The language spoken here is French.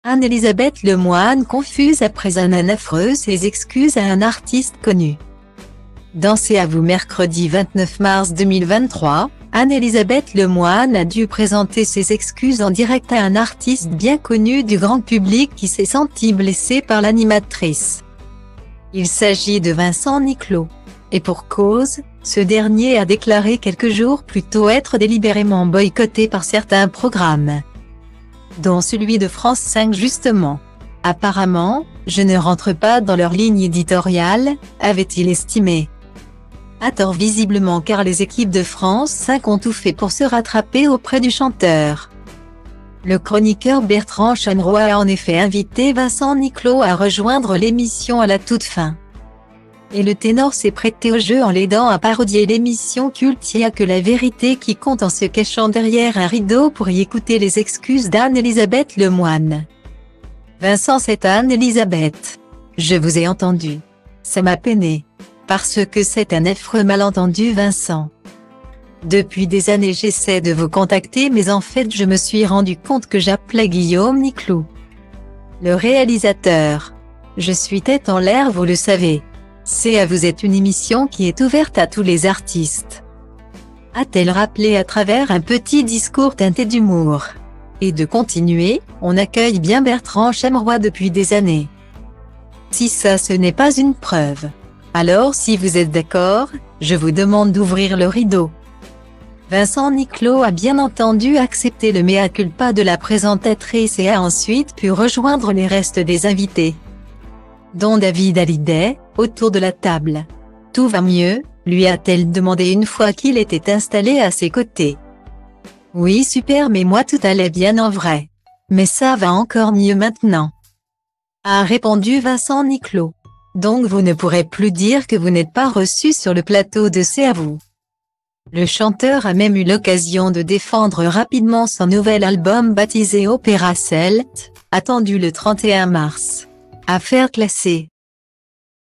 Anne-Elisabeth Lemoine confuse après un affreux ses excuses à un artiste connu. Dans C'est à vous mercredi 29 mars 2023, Anne-Elisabeth Lemoine a dû présenter ses excuses en direct à un artiste bien connu du grand public qui s'est senti blessé par l'animatrice. Il s'agit de Vincent Niclot. Et pour cause, ce dernier a déclaré quelques jours plus tôt être délibérément boycotté par certains programmes, dont celui de France 5 justement. Apparemment, je ne rentre pas dans leur ligne éditoriale, avait-il estimé. À tort visiblement car les équipes de France 5 ont tout fait pour se rattraper auprès du chanteur. Le chroniqueur Bertrand Chameroy a en effet invité Vincent Niclot à rejoindre l'émission à la toute fin. Et le ténor s'est prêté au jeu en l'aidant à parodier l'émission culte Y'a que la vérité qui compte en se cachant derrière un rideau pour y écouter les excuses d'Anne-Elisabeth Lemoine. Vincent, c'est Anne-Elisabeth. Je vous ai entendu. Ça m'a peiné. Parce que c'est un affreux malentendu, Vincent. Depuis des années j'essaie de vous contacter mais en fait je me suis rendu compte que j'appelais Guillaume Niclou, le réalisateur. Je suis tête en l'air, vous le savez. C'est à vous est une émission qui est ouverte à tous les artistes. A-t-elle rappelé à travers un petit discours teinté d'humour. Et de continuer, on accueille bien Bertrand Chameroy depuis des années. Si ça ce n'est pas une preuve. Alors si vous êtes d'accord, je vous demande d'ouvrir le rideau. Vincent Niclot a bien entendu accepté le mea culpa de la présentatrice et a ensuite pu rejoindre les restes des invités, dont David Hallyday, autour de la table. Tout va mieux, lui a-t-elle demandé une fois qu'il était installé à ses côtés. Oui super mais moi tout allait bien en vrai. Mais ça va encore mieux maintenant, a répondu Vincent Niclot. Donc vous ne pourrez plus dire que vous n'êtes pas reçu sur le plateau de C'est à vous. Le chanteur a même eu l'occasion de défendre rapidement son nouvel album baptisé Opéra Celt, attendu le 31 mars. Affaire classée.